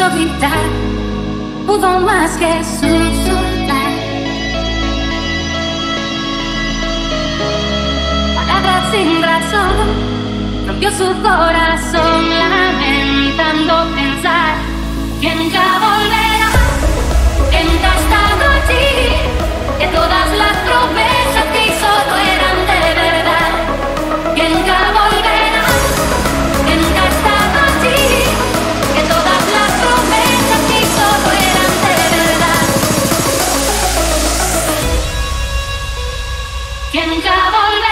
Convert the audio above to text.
quiso gritar, pudo más que susurrar. Palabras sin razón, rompió su corazón, lamentando pensar que nunca volverá, que nunca ha estado allí, que todas las promesas que hizo no eran de verdad, que nunca volverá, que nunca ha estado allí, que todas las promesas que hizo no eran de verdad, que nunca volverá.